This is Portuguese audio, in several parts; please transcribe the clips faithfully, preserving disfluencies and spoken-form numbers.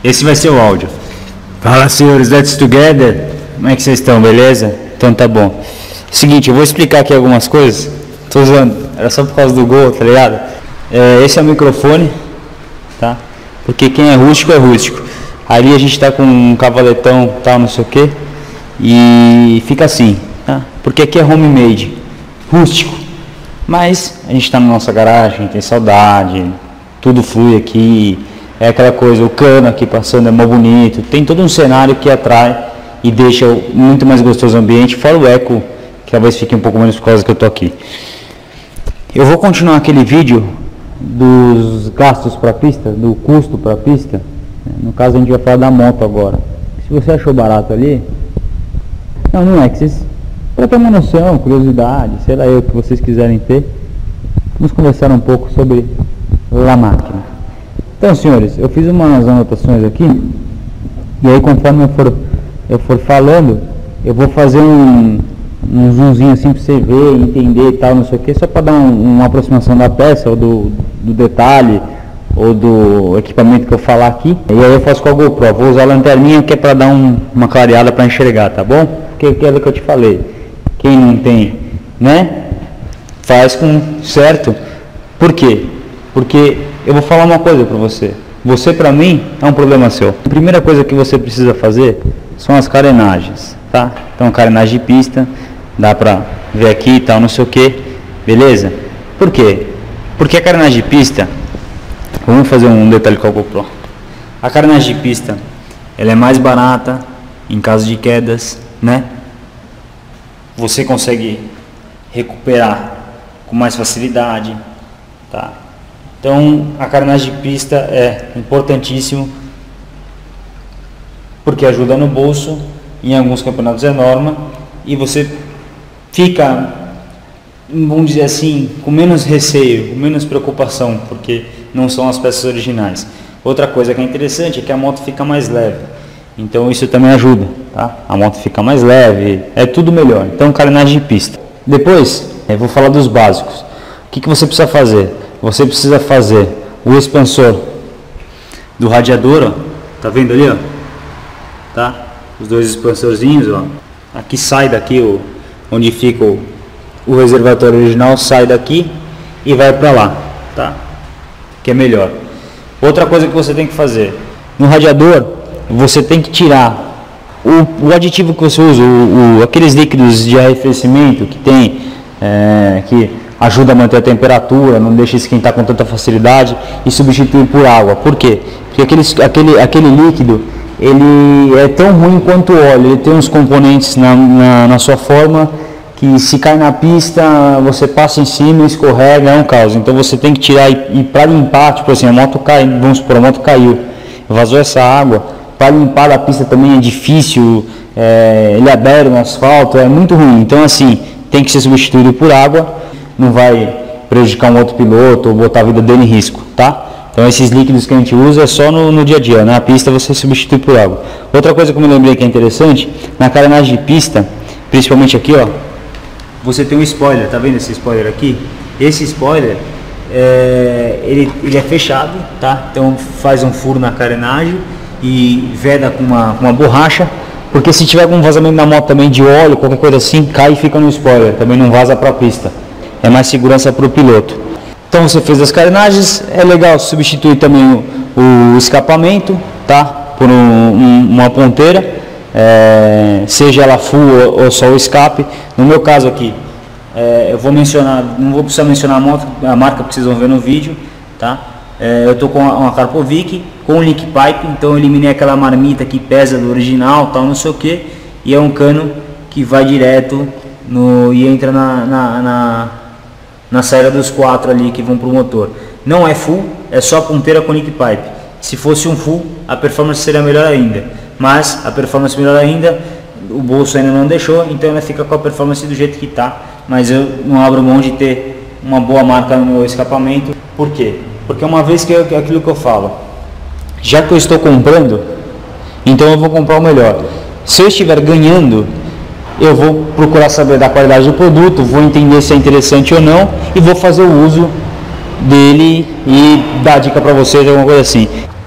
Esse vai ser o áudio. Fala, senhores, let's together. Como é que vocês estão, beleza? Então tá bom. Seguinte, eu vou explicar aqui algumas coisas. Tô usando, era só por causa do gol, tá ligado? É, esse é o microfone, tá? Porque quem é rústico é rústico. Ali a gente tá com um cavaletão, tal, não sei o que. E fica assim, tá? Porque aqui é homemade, rústico. Mas a gente tá na nossa garagem, tem saudade, tudo flui aqui. É aquela coisa, o cano aqui passando é mó bonito. Tem todo um cenário que atrai e deixa muito mais gostoso o ambiente. Fora o eco, que talvez fique um pouco menos por causa que eu tô aqui. Eu vou continuar aquele vídeo dos gastos para pista, do custo para pista. No caso a gente vai falar da moto agora. Se você achou barato ali, não, não é que vocês, para ter uma noção, curiosidade, sei lá eu, o que vocês quiserem ter, vamos conversar um pouco sobre a máquina. Então, senhores, eu fiz umas anotações aqui, e aí conforme eu for, eu for falando, eu vou fazer um, um zoomzinho assim para você ver, entender e tal, não sei o que, só para dar um, uma aproximação da peça, ou do, do detalhe, ou do equipamento que eu falar aqui. E aí eu faço com a GoPro, vou usar a lanterninha que é para dar um, uma clareada para enxergar, tá bom? Porque aquilo que eu te falei, quem não tem, né, faz com certo. Por quê? Porque eu vou falar uma coisa para você. Você, para mim, é um problema seu. A primeira coisa que você precisa fazer são as carenagens, tá? Então, carenagem de pista, dá pra ver aqui e tal, não sei o que, beleza? Por quê? Porque a carenagem de pista, vamos fazer um detalhe com a GoPro. A carenagem de pista, ela é mais barata em caso de quedas, né? Você consegue recuperar com mais facilidade, tá? Então, a carenagem de pista é importantíssimo, porque ajuda no bolso, em alguns campeonatos é norma, e você fica, vamos dizer assim, com menos receio, com menos preocupação, porque não são as peças originais. Outra coisa que é interessante é que a moto fica mais leve, então isso também ajuda, tá? A moto fica mais leve, é tudo melhor. Então, carenagem de pista. Depois, eu vou falar dos básicos. O que, que você precisa fazer? Você precisa fazer o expansor do radiador, ó. Tá vendo ali, ó? Tá? Os dois expansorzinhos, ó. Aqui sai daqui, o, onde fica o, o reservatório original, sai daqui e vai para lá, tá? Que é melhor. Outra coisa que você tem que fazer no radiador, você tem que tirar o, o aditivo que você usa, o, o, aqueles líquidos de arrefecimento que tem, é, que ajuda a manter a temperatura, não deixa esquentar com tanta facilidade, e substituir por água. Por quê? Porque aquele, aquele, aquele líquido, ele é tão ruim quanto o óleo, ele tem uns componentes na, na, na sua forma que se cai na pista, você passa em cima, escorrega, é um caos. Então você tem que tirar e, e para limpar, tipo assim, a moto cai, vamos supor, a moto caiu, vazou essa água, para limpar a pista também é difícil, é, ele é aberto no asfalto, é muito ruim. Então assim, tem que ser substituído por água, não vai prejudicar um outro piloto ou botar a vida dele em risco, tá? Então esses líquidos que a gente usa é só no, no dia a dia, na pista você substitui por água. Outra coisa que eu me lembrei que é interessante, na carenagem de pista, principalmente aqui, ó, você tem um spoiler, tá vendo esse spoiler aqui? Esse spoiler, é, ele, ele é fechado, tá? Então faz um furo na carenagem e veda com uma, uma borracha, porque se tiver algum vazamento na moto também de óleo, qualquer coisa assim, cai e fica no spoiler, também não vaza para a pista. É mais segurança para o piloto. Então você fez as carenagens, é legal substituir também o, o escapamento, tá? Por um, um, uma ponteira, é, seja ela full ou, ou só o escape. No meu caso aqui, é, eu vou mencionar, não vou precisar mencionar a, moto, a marca que vocês vão ver no vídeo, tá? É, eu estou com uma Karpovic, com o link pipe, então eu eliminei aquela marmita que pesa do original, tal, não sei o que, e é um cano que vai direto no, e entra na, na, na na saída dos quatro ali que vão para o motor. Não é full, é só ponteira com link pipe. Se fosse um full, a performance seria melhor ainda, mas a performance melhor ainda, o bolso ainda não deixou, então ela fica com a performance do jeito que está, mas eu não abro mão de ter uma boa marca no meu escapamento. Por quê? Porque uma vez que eu, aquilo que eu falo, já que eu estou comprando, então eu vou comprar o melhor. Se eu estiver ganhando, eu vou procurar saber da qualidade do produto, vou entender se é interessante ou não e vou fazer o uso dele e dar dica para vocês, alguma coisa assim.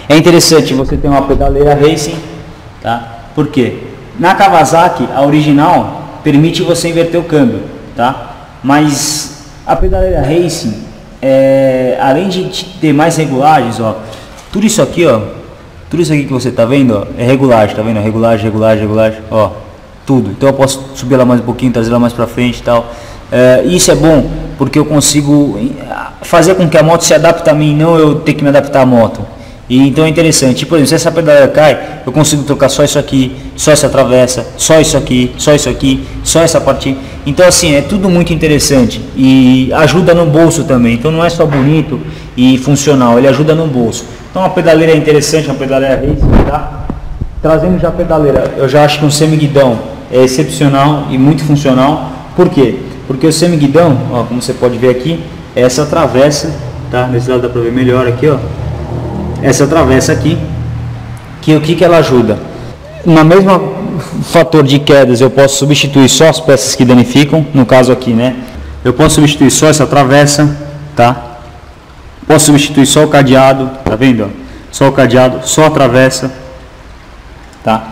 É interessante você ter uma pedaleira racing, tá? Por quê? Na Kawasaki, a original, permite você inverter o câmbio, tá? Mas a pedaleira racing, é, além de ter mais regulagens, ó, tudo isso aqui, ó, tudo isso aqui que você tá vendo, ó, é regulagem, tá vendo? Regulagem, regulagem, regulagem, ó, tudo. Então eu posso subir ela mais um pouquinho, trazer ela mais pra frente e tal. É, isso é bom porque eu consigo fazer com que a moto se adapte a mim, não eu ter que me adaptar à moto. E então é interessante, por exemplo, se essa pedaleira cai, eu consigo trocar só isso aqui, só essa travessa, só isso aqui, só isso aqui, só essa parte. Então assim, é tudo muito interessante e ajuda no bolso também. Então não é só bonito e funcional, ele ajuda no bolso. Então uma pedaleira é interessante, uma pedaleira racing, tá? Trazendo já a pedaleira, eu já acho que um semi-guidão é excepcional e muito funcional. Por quê? Porque o semi-guidão, ó, como você pode ver aqui, é essa travessa, tá? Nesse lado dá pra ver melhor aqui, ó. Essa travessa aqui, que o que que ela ajuda? Na mesma fator de quedas eu posso substituir só as peças que danificam, no caso aqui, né? Eu posso substituir só essa travessa, tá? Posso substituir só o cadeado, tá vendo? Ó? Só o cadeado, só a travessa, tá?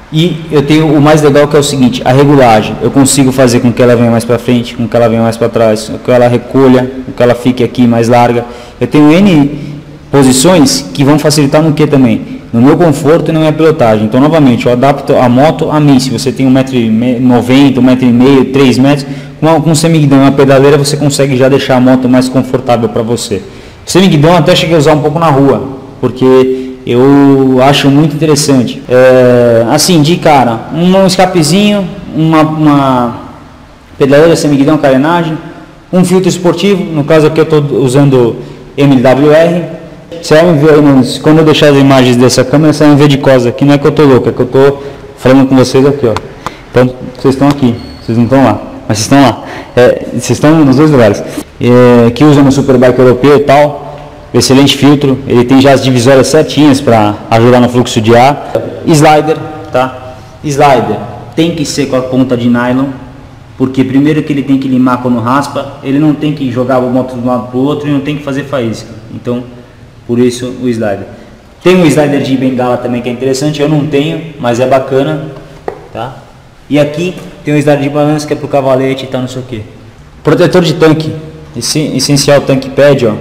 E eu tenho o mais legal que é o seguinte, a regulagem. Eu consigo fazer com que ela venha mais para frente, com que ela venha mais para trás, com que ela recolha, com que ela fique aqui mais larga. Eu tenho N posições que vão facilitar no que também? No meu conforto e na minha pilotagem. Então novamente, eu adapto a moto a mim. Se você tem um metro e noventa, um metro e meio, três metros, com, com um semi-guidão e uma pedaleira você consegue já deixar a moto mais confortável para você. Semi-guidão até cheguei a usar um pouco na rua, porque eu acho muito interessante. É, assim, de cara, um escapezinho, uma, uma pedaleira, semi-guidão, carenagem, um filtro esportivo, no caso aqui eu estou usando M W R. Você vai me ver aí, quando eu deixar as imagens dessa câmera, você vai me ver de costas aqui, não é que eu tô louco, é que eu tô falando com vocês aqui, ó. Então, vocês estão aqui, vocês não estão lá, mas vocês estão lá, é, vocês estão nos dois lugares. É, que usa no Superbike europeu e tal, excelente filtro, ele tem já as divisórias certinhas para ajudar no fluxo de ar. Slider, tá? Slider tem que ser com a ponta de nylon, porque primeiro que ele tem que limar quando raspa, ele não tem que jogar o moto de um lado para o outro e não tem que fazer faísca. Então, por isso o slider. Tem um slider de bengala também que é interessante, eu não tenho, mas é bacana, tá? E aqui tem um slider de balanço que é pro cavalete e tal, não sei o que. Protetor de tanque, esse essencial tanque pad, ó,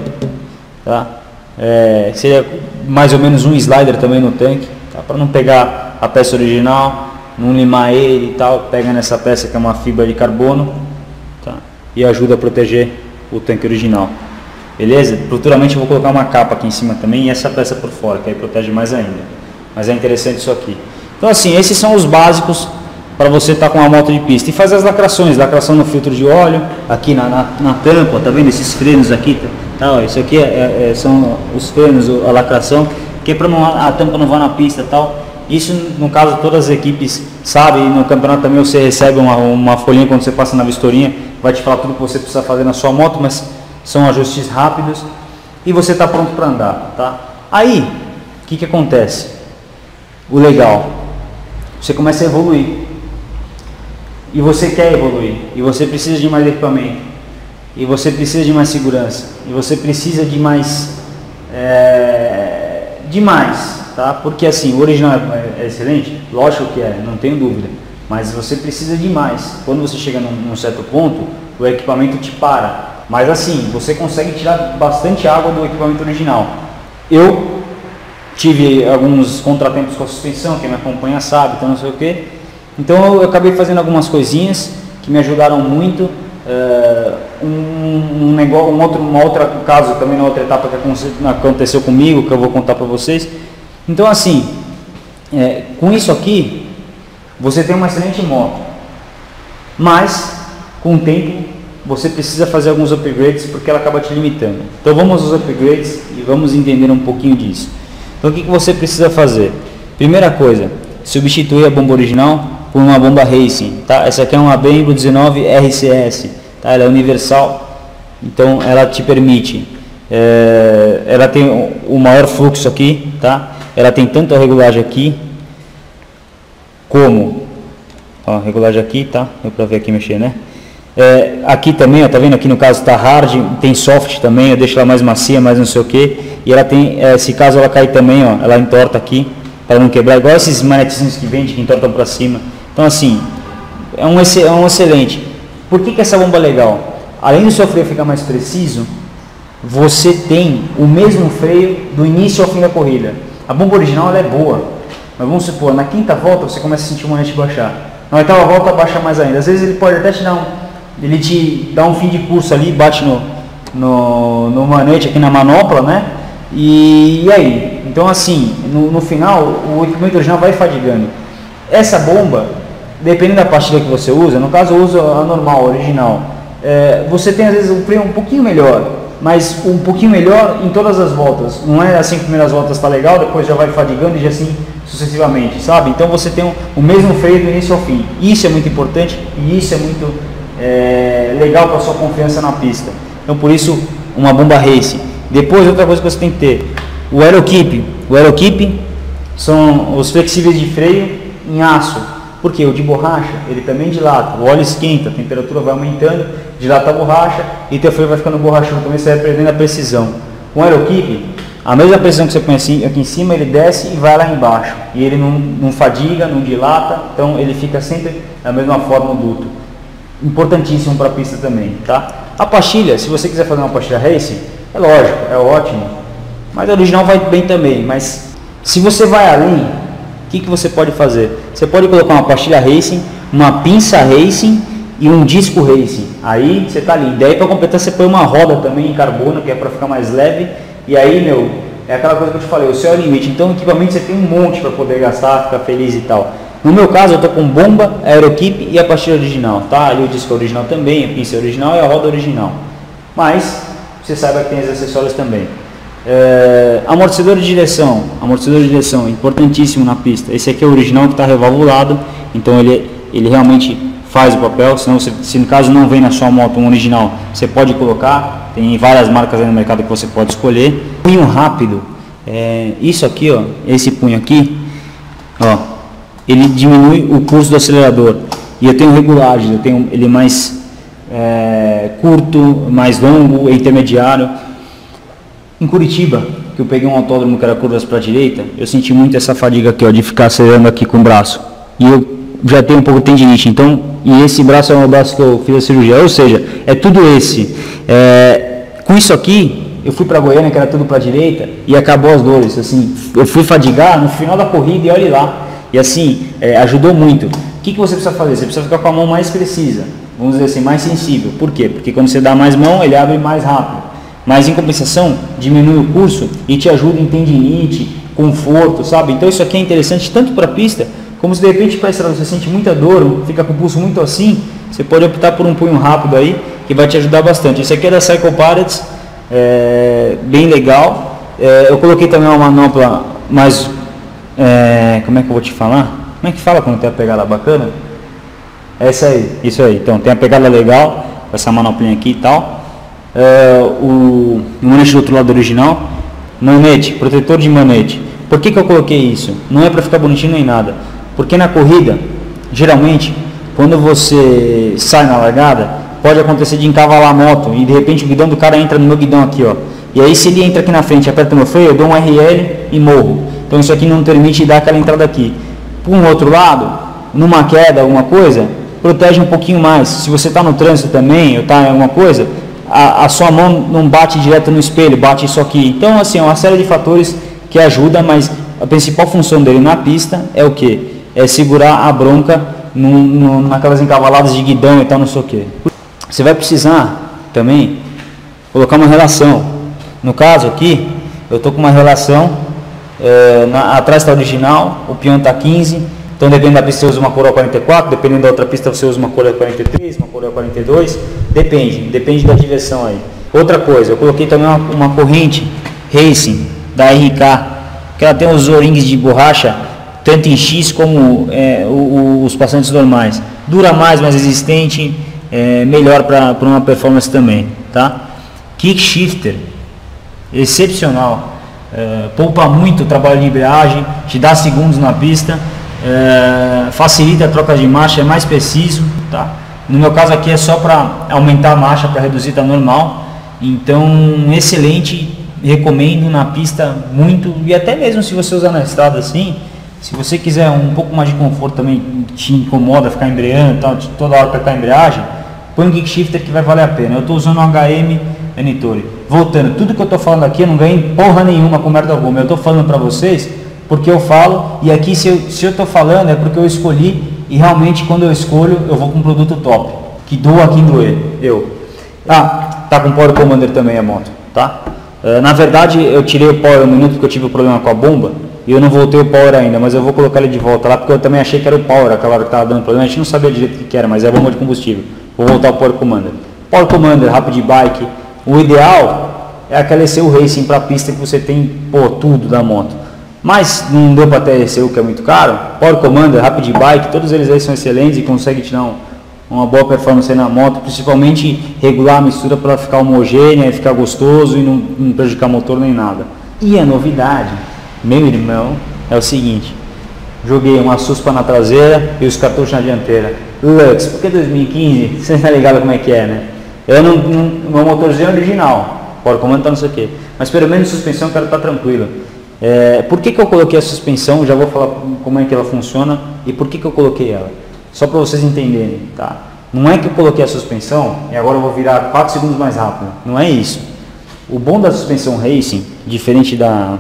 tá? É, seria mais ou menos um slider também no tanque, tá? Para não pegar a peça original, não limar ele e tal, pega nessa peça que é uma fibra de carbono, tá? E ajuda a proteger o tanque original. Beleza? Futuramente eu vou colocar uma capa aqui em cima também e essa peça por fora, que aí protege mais ainda. Mas é interessante isso aqui. Então assim, esses são os básicos para você estar tá com uma moto de pista. E fazer as lacrações, lacração no filtro de óleo, aqui na, na, na tampa, tá vendo esses frenos aqui? Tá, ó, isso aqui é, é, são os frenos, a lacração, que é para a tampa não vá na pista e tal. Isso no caso todas as equipes sabem, no campeonato também você recebe uma, uma folhinha quando você passa na vistorinha, vai te falar tudo que você precisa fazer na sua moto, mas são ajustes rápidos e você está pronto para andar, tá? Aí, o que que acontece? O legal, você começa a evoluir e você quer evoluir e você precisa de mais equipamento e você precisa de mais segurança e você precisa de mais, é, de mais, tá? Porque assim, o original é, é excelente, lógico que é, não tenho dúvida, mas você precisa de mais. Quando você chega num, num certo ponto, o equipamento te para. Mas assim, você consegue tirar bastante água do equipamento original. Eu tive alguns contratempos com a suspensão, quem me acompanha sabe, então não sei o que. Então eu acabei fazendo algumas coisinhas que me ajudaram muito. Uh, um, um negócio, um outro, uma outra caso também na outra etapa que aconteceu comigo, que eu vou contar para vocês. Então assim, é, com isso aqui, você tem uma excelente moto, mas com o tempo você precisa fazer alguns upgrades porque ela acaba te limitando. Então vamos aos upgrades e vamos entender um pouquinho disso. Então o que que você precisa fazer? Primeira coisa, substituir a bomba original por uma bomba Racing, tá? Essa aqui é uma Brembo dezenove R C S, tá? Ela é universal, então ela te permite, é, ela tem o maior fluxo aqui, tá? Ela tem tanto a regulagem aqui como, ó, regulagem aqui, tá? Deu pra ver aqui mexer, né? É, aqui também, ó, tá vendo? Aqui no caso tá hard, tem soft também, eu deixo ela mais macia, mais não sei o que. E ela tem, é, se caso ela cair também, ó, ela entorta aqui, para não quebrar, igual esses manetezinhos que vende, que entortam para cima. Então assim, é um, é um excelente. Por que que essa bomba é legal? Além do seu freio ficar mais preciso, você tem o mesmo freio do início ao fim da corrida. A bomba original ela é boa, mas vamos supor, na quinta volta você começa a sentir o manete baixar. Na oitava volta baixa mais ainda. Às vezes ele pode até te dar um... Ele te dá um fim de curso ali, bate no, no, no manete aqui na manopla, né? E, e aí? Então assim, no, no final, o equipamento original vai fadigando. Essa bomba, dependendo da pastilha que você usa, no caso eu uso a normal, a original, é, você tem às vezes um freio um pouquinho melhor, mas um pouquinho melhor em todas as voltas. Não é assim que as primeiras voltas está legal, depois já vai fadigando e assim sucessivamente, sabe? Então você tem um, o mesmo freio do início ao fim. Isso é muito importante e isso é muito é, legal para a sua confiança na pista. Então por isso uma bomba racing. Depois outra coisa que você tem que ter, o aerokeep. O aerokeep são os flexíveis de freio em aço. Porque o de borracha, ele também dilata, o óleo esquenta, a temperatura vai aumentando, dilata a borracha e teu freio vai ficando borrachudo, também você vai perdendo a precisão. Com o aerokeep, a mesma precisão que você põe aqui em cima, ele desce e vai lá embaixo. E ele não, não fadiga, não dilata, então ele fica sempre da mesma forma o duto. Importantíssimo para a pista também, tá? A pastilha, se você quiser fazer uma pastilha racing, é lógico, é ótimo, mas a original vai bem também. Mas se você vai além, o que, que você pode fazer? Você pode colocar uma pastilha racing, uma pinça racing e um disco racing. Aí você tá ali. Daí para completar você põe uma roda também em carbono, que é para ficar mais leve. E aí, meu, é aquela coisa que eu te falei, o céu é o limite. Então, equipamento você tem um monte para poder gastar, ficar feliz e tal. No meu caso, eu tô com bomba, aerokeep e a pastilha original, tá? Ali o disco original também, a pinça original e a roda original. Mas você saiba que tem os acessórios também. É, amortecedor de direção, amortecedor de direção, importantíssimo na pista. Esse aqui é o original que está revalvulado, então ele, ele realmente faz o papel. Senão você, se no caso não vem na sua moto um original, você pode colocar, tem várias marcas aí no mercado que você pode escolher. Punho rápido, é, isso aqui, ó, esse punho aqui, ó, ele diminui o curso do acelerador. E eu tenho regulagem, eu tenho ele mais é, curto, mais longo, intermediário. Em Curitiba, que eu peguei um autódromo que era curvas para a direita, eu senti muito essa fadiga aqui, ó, de ficar acelerando aqui com o braço. E eu já tenho um pouco de tendinite, então, e esse braço é o braço que eu fiz a cirurgia, ou seja, é tudo esse. É, com isso aqui, eu fui para Goiânia, que era tudo para a direita, e acabou as dores, assim, eu fui fadigar no final da corrida e olhe lá. E assim, é, ajudou muito. O que, que você precisa fazer? Você precisa ficar com a mão mais precisa, vamos dizer assim, mais sensível. Por quê? Porque quando você dá mais mão, ele abre mais rápido. Mas em compensação, diminui o curso e te ajuda em tendinite, conforto, sabe? Então isso aqui é interessante tanto para a pista, como se de repente para a estrada você sente muita dor, fica com o pulso muito assim, você pode optar por um punho rápido aí, que vai te ajudar bastante. Esse aqui é da Cycle Pirates, é, bem legal. É, eu coloquei também uma manopla mais, é, como é que eu vou te falar? Como é que fala quando tem a pegada bacana? Essa aí, isso aí. Então tem a pegada legal, com essa manoplinha aqui e tal. Uh, o, o manete do outro lado original, manete, protetor de manete. Por que, que eu coloquei isso? Não é para ficar bonitinho nem nada, porque na corrida, geralmente, quando você sai na largada, pode acontecer de encavalar a moto e de repente o guidão do cara entra no meu guidão aqui, ó. E aí se ele entra aqui na frente e aperta meu freio, eu dou um R L e morro. Então isso aqui não permite dar aquela entrada aqui. Por um outro lado, numa queda, alguma coisa, protege um pouquinho mais. Se você está no trânsito também, ou está em alguma coisa, A, a sua mão não bate direto no espelho, bate isso aqui. Então, assim, é uma série de fatores que ajuda, mas a principal função dele na pista é o que? É segurar a bronca no, no, naquelas encavaladas de guidão e tal, não sei o que. Você vai precisar também colocar uma relação. No caso aqui, eu estou com uma relação, é, na, atrás está original, o peão está quinze. Então, dependendo da pista você usa uma coroa quarenta e quatro, dependendo da outra pista você usa uma coroa quarenta e três, uma coroa quarenta e dois, depende, depende da direção aí. Outra coisa, eu coloquei também uma, uma corrente Racing da R K, que ela tem os O-rings de borracha, tanto em X como é, o, o, os passantes normais. Dura mais, mais resistente, é, melhor para uma performance também, tá? Kick shifter, excepcional, é, poupa muito o trabalho de embreagem, te dá segundos na pista. É, facilita a troca de marcha, é mais preciso, tá? No meu caso aqui é só para aumentar a marcha, para reduzir, tá normal. Então, excelente, recomendo na pista muito, e até mesmo se você usar na estrada assim, se você quiser um pouco mais de conforto também, te incomoda ficar embreando, tal, toda hora apertar a embreagem, põe um kick shifter que vai valer a pena. Eu estou usando um H M Venetori. Voltando, tudo que eu estou falando aqui eu não ganhei porra nenhuma com merda alguma, eu estou falando para vocês porque eu falo, e aqui se eu se eu estou falando é porque eu escolhi, e realmente quando eu escolho eu vou com um produto top, que doa quem doer, eu. Ah, tá com Power Commander também a moto, tá? Uh, na verdade eu tirei o Power um minuto porque eu tive um problema com a bomba, e eu não voltei o Power ainda, mas eu vou colocar ele de volta lá, porque eu também achei que era o Power, aquela hora que estava dando problema, a gente não sabia direito o que era, mas é a bomba de combustível. Vou voltar ao Power Commander. Power Commander, Rapid Bike, o ideal é aquela E C U Racing para pista que você tem, pô, tudo da moto. Mas não deu para ter E C U, que é muito caro. Power Commander, Rapid Bike, todos eles aí são excelentes e conseguem tirar um, uma boa performance aí na moto, principalmente regular a mistura para ela ficar homogênea, ficar gostoso e não, não prejudicar motor nem nada. E a novidade, meu irmão, é o seguinte: joguei uma suspa na traseira e os cartuchos na dianteira. Lux, porque dois mil e quinze, você tá ligado como é que é, né? Eu não, não meu motorzinho é original, Power Commander tá não sei o que, mas pelo menos suspensão eu quero estar tranquilo. É, por que que eu coloquei a suspensão? Já vou falar como é que ela funciona e por que que eu coloquei ela. Só para vocês entenderem, tá? Não é que eu coloquei a suspensão e agora eu vou virar quatro segundos mais rápido. Não é isso. O bom da suspensão Racing, diferente da...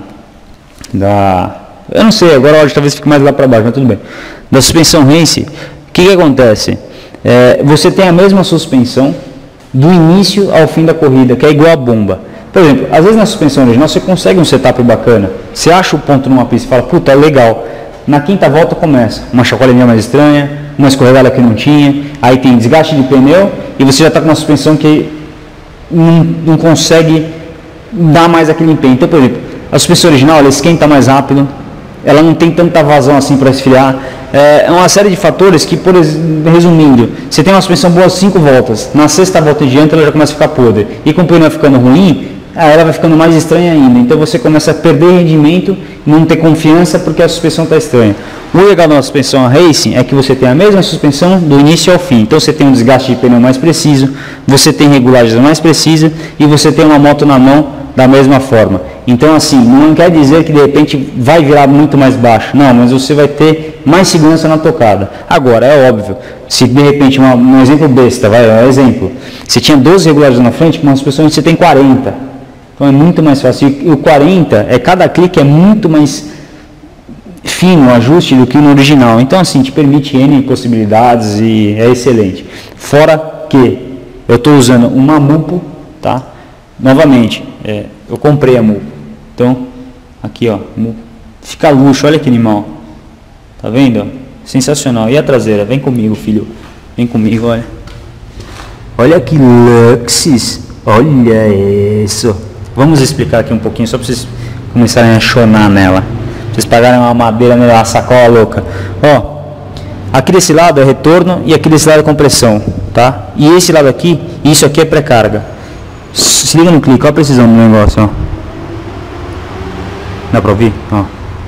da eu não sei, agora hoje talvez fique mais lá para baixo, mas tudo bem. Da suspensão Racing, o que que acontece? É, você tem a mesma suspensão do início ao fim da corrida, que é igual a bomba. Por exemplo, às vezes na suspensão original você consegue um setup bacana, você acha o ponto numa pista e fala, puta, legal. Na quinta volta começa uma chacoalhinha mais estranha, uma escorregada que não tinha, aí tem desgaste de pneu e você já está com uma suspensão que não, não consegue dar mais aquele empenho. Então, por exemplo, a suspensão original ela esquenta mais rápido, ela não tem tanta vazão assim para esfriar. É uma série de fatores que, por resumindo, você tem uma suspensão boa cinco voltas, na sexta volta em diante ela já começa a ficar podre, e com o pneu ficando ruim, ela vai ficando mais estranha ainda. Então você começa a perder rendimento, não ter confiança porque a suspensão está estranha. O legal da suspensão Racing é que você tem a mesma suspensão do início ao fim. Então você tem um desgaste de pneu mais preciso, você tem regulagens mais precisas e você tem uma moto na mão da mesma forma. Então assim, não quer dizer que de repente vai virar muito mais baixo, não, mas você vai ter mais segurança na tocada. Agora, é óbvio, se de repente, uma, um exemplo besta, vai, um exemplo, você tinha doze regulagens na frente, com uma suspensão você tem quarenta. Então é muito mais fácil. E o quarenta, é, cada clique é muito mais fino o ajuste do que no original. Então assim, te permite N possibilidades e é excelente. Fora que eu estou usando uma Mupo, tá? Novamente, é, eu comprei a Mupo. Então, aqui ó, Mupo. Fica luxo, olha que animal. Tá vendo? Sensacional. E a traseira? Vem comigo, filho. Vem comigo, olha. Olha que luxes. Olha isso. Vamos explicar aqui um pouquinho, só para vocês começarem a chorar nela. Vocês pagarem uma madeira nela, uma sacola louca. Ó, aqui desse lado é retorno e aqui desse lado é compressão, tá? E esse lado aqui, isso aqui é pré-carga. Se liga no clique, olha a precisão do negócio, ó. Dá pra ouvir? Ó.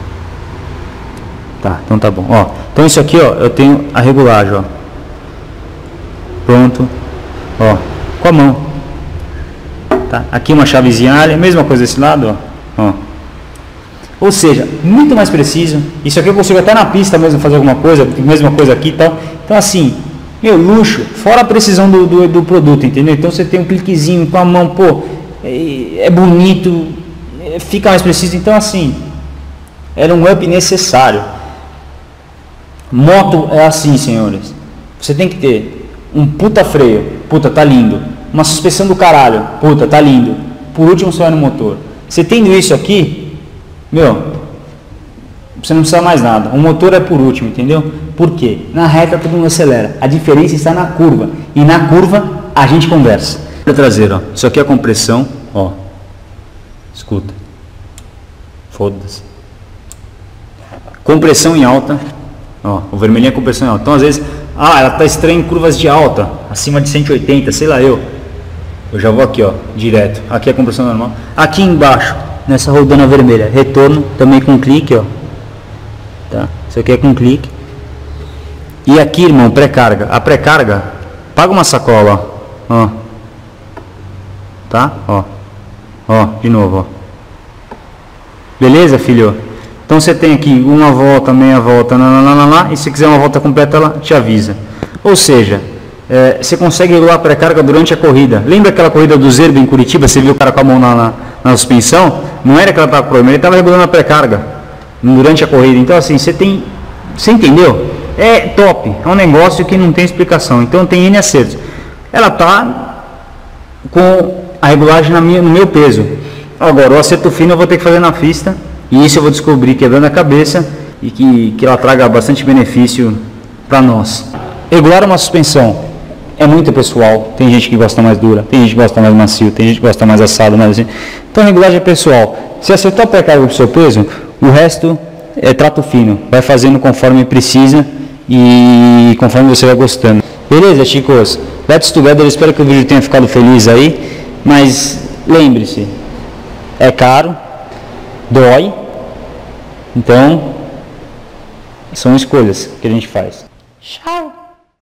Tá, então tá bom. Ó, então isso aqui, ó, eu tenho a regulagem, ó. Pronto. Ó, com a mão. Tá? Aqui uma chavezinha, a mesma coisa desse lado, ó. Ó. Ou seja, muito mais preciso. Isso aqui eu consigo até na pista mesmo fazer alguma coisa, mesma coisa aqui e tal. Então assim, meu luxo, fora a precisão do, do, do produto, entendeu? Então você tem um cliquezinho com a mão, pô, é, é bonito, é, fica mais preciso. Então assim, era um up necessário. Moto é assim, senhores. Você tem que ter um puta freio, puta, tá lindo. Uma suspensão do caralho, puta, tá lindo. Por último você vai no motor. Você tendo isso aqui, meu, você não precisa mais nada. O motor é por último, entendeu? Por quê? Na reta todo mundo acelera. A diferença está na curva. E na curva a gente conversa. Olha a traseira, ó. Isso aqui é a compressão, ó. Escuta. Foda-se. Compressão em alta. Ó, o vermelhinho é compressão em alta. Então às vezes, ah, ela tá estranha em curvas de alta, acima de cento e oitenta, sei lá eu. Eu já vou aqui, ó, direto. Aqui é a compressão normal. Aqui embaixo, nessa rodana vermelha, retorno também com clique, ó. Tá? Isso aqui é com clique. E aqui, irmão, pré-carga. A pré-carga Apaga uma sacola, ó. Ó. Tá? Ó. Ó, de novo, ó. Beleza, filho? Então você tem aqui uma volta, meia volta, lá, lá, lá, lá, e se quiser uma volta completa, ela te avisa. Ou seja, é, você consegue regular a pré-carga durante a corrida. Lembra aquela corrida do Zerbe em Curitiba? Você viu o cara com a mão na, na, na suspensão? Não era que ela estava com problema, ele estava regulando a pré-carga durante a corrida. Então assim, você tem... Você entendeu? É top. É um negócio que não tem explicação. Então tem N acertos. Ela está com a regulagem na minha, no meu peso. Agora, o acerto fino eu vou ter que fazer na pista. E isso eu vou descobrir quebrando a cabeça. E que, que ela traga bastante benefício para nós. Regular uma suspensão é muito pessoal. Tem gente que gosta mais dura, tem gente que gosta mais macio, tem gente que gosta mais assado, mais assim. Então a regulagem é pessoal. Se acertar a pré-carga do seu peso, o resto é trato fino. Vai fazendo conforme precisa e conforme você vai gostando. Beleza, chicos? Let's together. Eu espero que o vídeo tenha ficado feliz aí. Mas lembre-se, é caro, dói. Então, são escolhas que a gente faz. Tchau!